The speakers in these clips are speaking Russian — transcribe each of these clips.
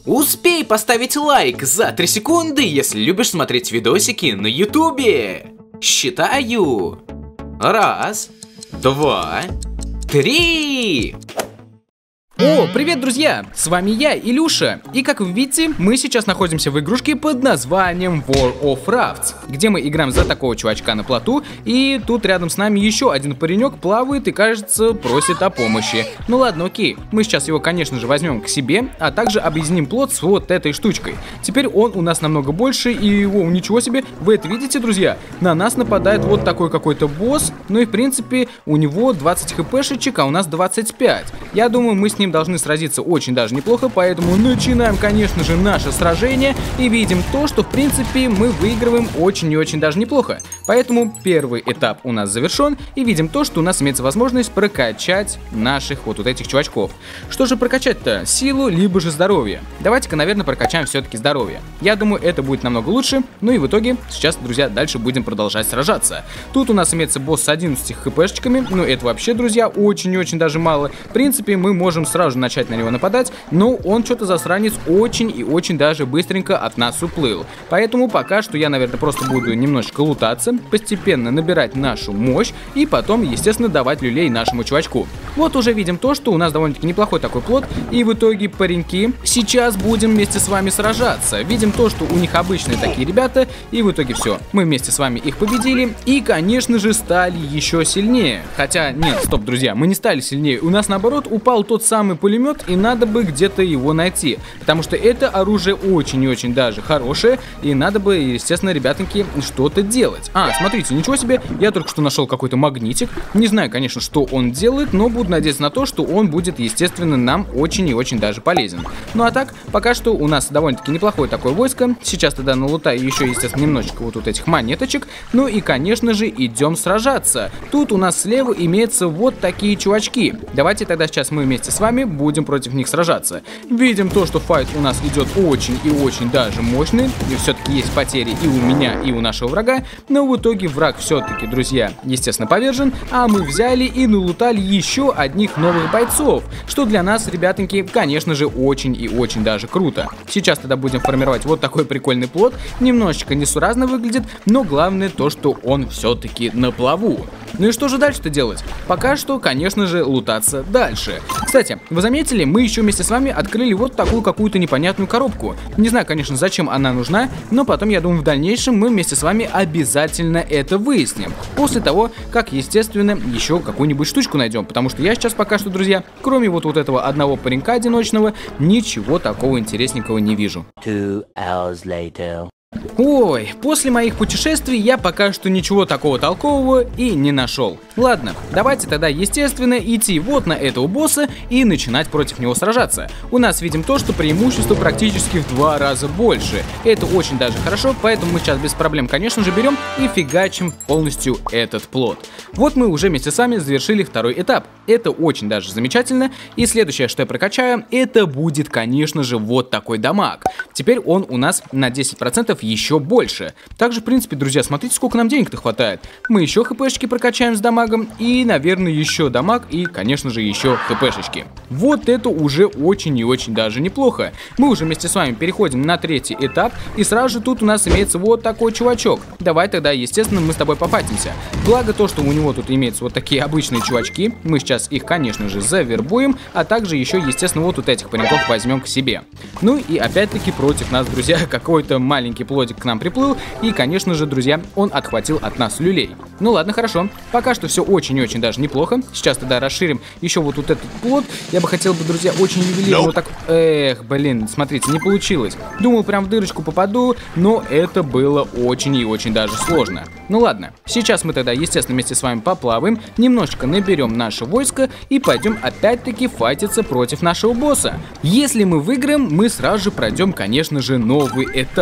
Успей поставить лайк за 3 секунды, если любишь смотреть видосики на ютубе. Считаю. 1, 2, 3. О, привет, друзья! С вами я, Илюша, и как вы видите, мы сейчас находимся в игрушке под названием World of Rafts, где мы играем за такого чувачка на плоту, и тут рядом с нами еще один паренек плавает и, кажется, просит о помощи. Ну ладно, окей, мы сейчас его, конечно же, возьмем к себе, а также объединим плот с вот этой штучкой. Теперь он у нас намного больше, и, ничего себе, вы это видите, друзья? На нас нападает вот такой какой-то босс, ну и, в принципе, у него 20 хпшечек, а у нас 25. Я думаю, мы с ним должны сразиться очень даже неплохо, поэтому начинаем, конечно же, наше сражение и видим то, что в принципе мы выигрываем очень и очень даже неплохо. Поэтому первый этап у нас завершен и видим то, что у нас имеется возможность прокачать наших вот этих чувачков. Что же прокачать-то? Силу, либо же здоровье? Давайте-ка, наверное, прокачаем все-таки здоровье. Я думаю, это будет намного лучше. Ну и в итоге сейчас, друзья, дальше будем продолжать сражаться. Тут у нас имеется босс с 11 хпшечками, ну это вообще, друзья, очень и очень даже мало. В принципе, мы можем сразу же начать на него нападать, но он что-то засранец очень и очень даже быстренько от нас уплыл. Поэтому пока что я, наверное, просто буду немножечко лутаться, постепенно набирать нашу мощь и потом, естественно, давать люлей нашему чувачку. Вот уже видим то, что у нас довольно-таки неплохой такой плот, и в итоге, пареньки, сейчас будем вместе с вами сражаться. Видим то, что у них обычные такие ребята, и в итоге все. Мы вместе с вами их победили и, конечно же, стали еще сильнее. Хотя, нет, стоп, друзья, мы не стали сильнее. У нас, наоборот, упал тот самый пулемет, и надо бы где-то его найти, потому что это оружие очень и очень даже хорошее, и надо бы, естественно, ребятоньки, что-то делать. Смотрите, ничего себе, я только что нашел какой-то магнитик, не знаю, конечно, что он делает, но буду надеяться на то, что он будет, естественно, нам очень и очень даже полезен. Ну а так, пока что у нас довольно-таки неплохое такое войско, сейчас тогда налутаю еще, естественно, немножечко вот этих монеточек, ну и, конечно же, идем сражаться. Тут у нас слева имеются вот такие чувачки. Давайте тогда сейчас мы вместе с вами будем против них сражаться. Видим то, что файт у нас идет очень и очень даже мощный, и все-таки есть потери и у меня, и у нашего врага, но в итоге враг все-таки, друзья, естественно, повержен, а мы взяли и налутали еще одних новых бойцов, что для нас, ребятоньки, конечно же, очень и очень даже круто. Сейчас тогда будем формировать вот такой прикольный плот, немножечко несуразно выглядит, но главное то, что он все-таки на плаву. Ну и что же дальше-то делать? Пока что, конечно же, лутаться дальше. Кстати, вы заметили, мы еще вместе с вами открыли вот такую какую-то непонятную коробку. Не знаю, конечно, зачем она нужна, но потом, я думаю, в дальнейшем мы вместе с вами обязательно это выясним. После того, как, естественно, еще какую-нибудь штучку найдем, потому что я сейчас пока что, друзья, кроме вот этого одного паренька одиночного, ничего такого интересненького не вижу. 2 hours later. Ой, после моих путешествий я пока что ничего такого толкового и не нашел. Ладно, давайте тогда, естественно, идти вот на этого босса и начинать против него сражаться. У нас видим то, что преимущество практически в 2 раза больше. Это очень даже хорошо, поэтому мы сейчас без проблем, конечно же, берем и фигачим полностью этот плот. Вот мы уже вместе с вами завершили второй этап. Это очень даже замечательно. И следующее, что я прокачаю, это будет, конечно же, вот такой дамаг. Теперь он у нас на 10% еще больше. Также, в принципе, друзья, смотрите, сколько нам денег-то хватает. Мы еще хпшечки прокачаем с дамагом, и, наверное, еще дамаг, и, конечно же, еще хпшечки. Вот это уже очень и очень даже неплохо. Мы уже вместе с вами переходим на третий этап, и сразу же тут у нас имеется вот такой чувачок. Давай тогда, естественно, мы с тобой пофатимся. Благо то, что у него тут имеются вот такие обычные чувачки, мы сейчас их, конечно же, завербуем, а также еще, естественно, вот этих пареньков возьмем к себе. Ну и опять-таки против нас, друзья, какой-то маленький плодик к нам приплыл, и, конечно же, друзья, он отхватил от нас люлей. Ну ладно, хорошо, пока что все очень и очень даже неплохо. Сейчас тогда расширим еще вот этот плод. Я бы хотел бы, друзья, очень ювелирно вот так... Эх, блин, смотрите, не получилось. Думал, прям в дырочку попаду, но это было очень и очень даже сложно. Ну ладно, сейчас мы тогда, естественно, вместе с вами поплаваем, немножечко наберем наше войско и пойдем опять-таки файтиться против нашего босса. Если мы выиграем, мы сразу же пройдем, конечно же, новый этап.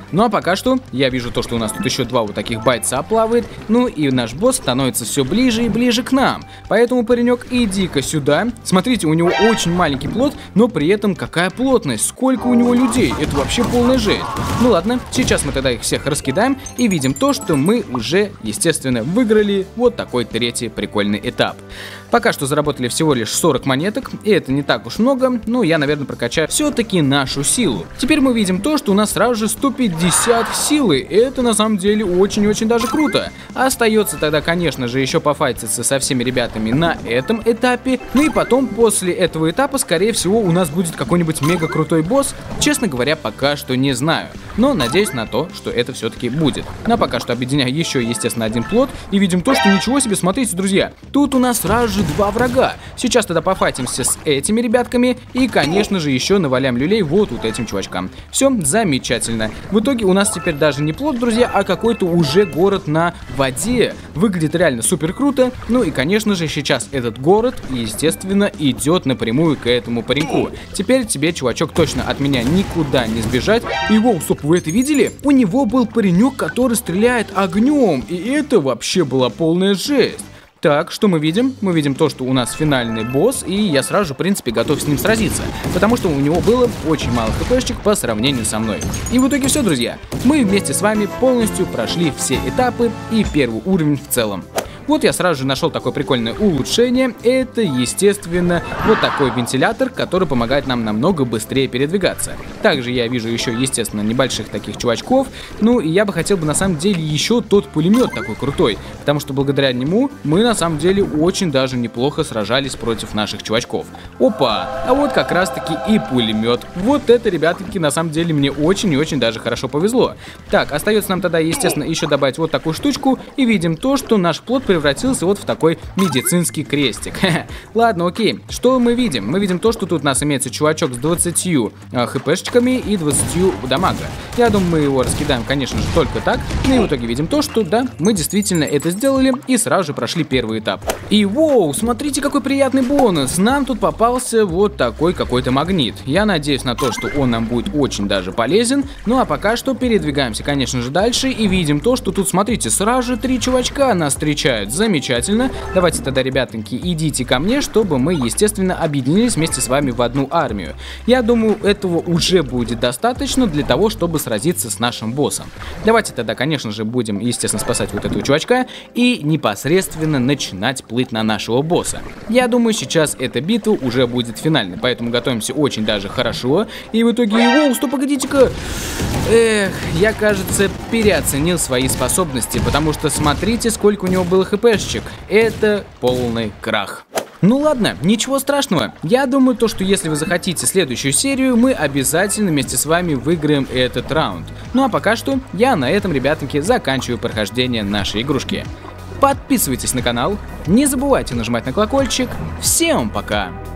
Ну а пока что я вижу то, что у нас тут еще 2 вот таких бойца плавает. Ну и наш босс становится все ближе и ближе к нам. Поэтому, паренек, иди-ка сюда. Смотрите, у него очень маленький плот, но при этом какая плотность, сколько у него людей. Это вообще полная жесть. Ну ладно, сейчас мы тогда их всех раскидаем и видим то, что мы уже, естественно, выиграли вот такой 3-й прикольный этап. Пока что заработали всего лишь 40 монеток, и это не так уж много, но я, наверное, прокачаю все-таки нашу силу. Теперь мы видим то, что у нас сразу же 150 силы, это на самом деле очень-очень даже круто. Остается тогда, конечно же, еще пофайтиться со всеми ребятами на этом этапе, ну и потом, после этого этапа, скорее всего, у нас будет какой-нибудь мега крутой босс, честно говоря, пока что не знаю, но надеюсь на то, что это все-таки будет. Но пока что объединяю еще, естественно, один плот, и видим то, что ничего себе, смотрите, друзья, тут у нас сразу же 2 врага. Сейчас тогда пофайтимся с этими ребятками и, конечно же, еще наваляем люлей вот этим чувачкам. Все замечательно. В итоге у нас теперь даже не плот, друзья, а какой-то уже город на воде. Выглядит реально супер круто. Ну и, конечно же, сейчас этот город, естественно, идет напрямую к этому пареньку. Теперь тебе, чувачок, точно от меня никуда не сбежать. И, воу, стоп, вы это видели? У него был паренек, который стреляет огнем. И это вообще была полная жесть. Так, что мы видим? Мы видим то, что у нас финальный босс, и я сразу же, в принципе, готов с ним сразиться, потому что у него было очень мало хпшек по сравнению со мной. И в итоге все, друзья, мы вместе с вами полностью прошли все этапы и 1-й уровень в целом. Вот я сразу же нашел такое прикольное улучшение. Это, естественно, вот такой вентилятор, который помогает нам намного быстрее передвигаться. Также я вижу еще, естественно, небольших таких чувачков. Ну и я бы хотел бы на самом деле еще тот пулемет такой крутой, потому что благодаря нему мы на самом деле очень даже неплохо сражались против наших чувачков. Опа! А вот как раз таки и пулемет. Вот это, ребятки, на самом деле мне очень и очень даже хорошо повезло. Так, остается нам тогда, естественно, еще добавить вот такую штучку. И видим то, что наш плот превратился вот в такой медицинский крестик. Ладно, окей. Что мы видим? Мы видим то, что тут у нас имеется чувачок с 20 хпшечками и 20 дамага. Я думаю, мы его раскидаем, конечно же, только так. Ну и в итоге видим то, что да, мы действительно это сделали и сразу же прошли 1-й этап. И воу, смотрите, какой приятный бонус. Нам тут попался вот такой какой-то магнит. Я надеюсь на то, что он нам будет очень даже полезен. Ну а пока что передвигаемся, конечно же, дальше и видим то, что тут, смотрите, сразу же 3 чувачка нас встречают. Замечательно. Давайте тогда, ребятоньки, идите ко мне, чтобы мы, естественно, объединились вместе с вами в одну армию. Я думаю, этого уже будет достаточно для того, чтобы сразиться с нашим боссом. Давайте тогда, конечно же, будем, естественно, спасать вот этого чувачка и непосредственно начинать плыть на нашего босса. Я думаю, сейчас эта битва уже будет финальной, поэтому готовимся очень даже хорошо. И в итоге, воу, стоп, погодите-ка. Эх, я, кажется, переоценил свои способности, потому что смотрите, сколько у него было хпшечек. Это полный крах. Ну ладно, ничего страшного. Я думаю, то, что если вы захотите следующую серию, мы обязательно вместе с вами выиграем этот раунд. Ну а пока что я на этом, ребятоньки, заканчиваю прохождение нашей игрушки. Подписывайтесь на канал, не забывайте нажимать на колокольчик. Всем пока!